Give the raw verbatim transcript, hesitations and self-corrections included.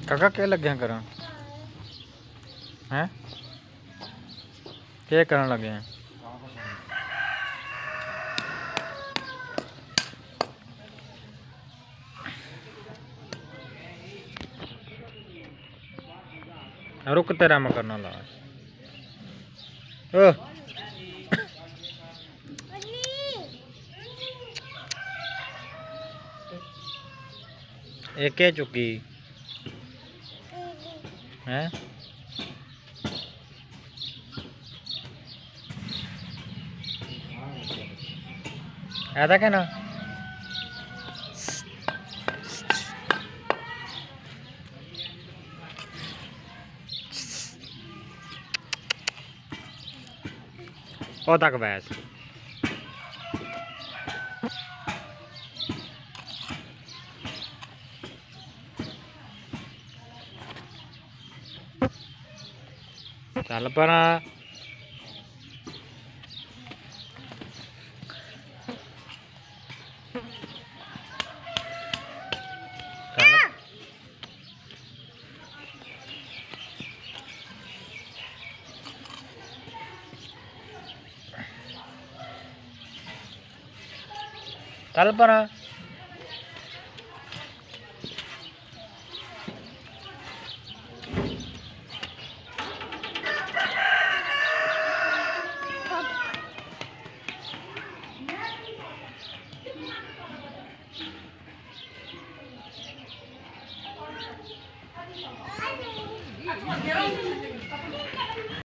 काका क्या लगे कर हैं क्या करन लगे हैं? रुक तेरा मैं करना ला ओ एक चुकी है ऐसा क्या ना ओ तक बैस चल पर चल पर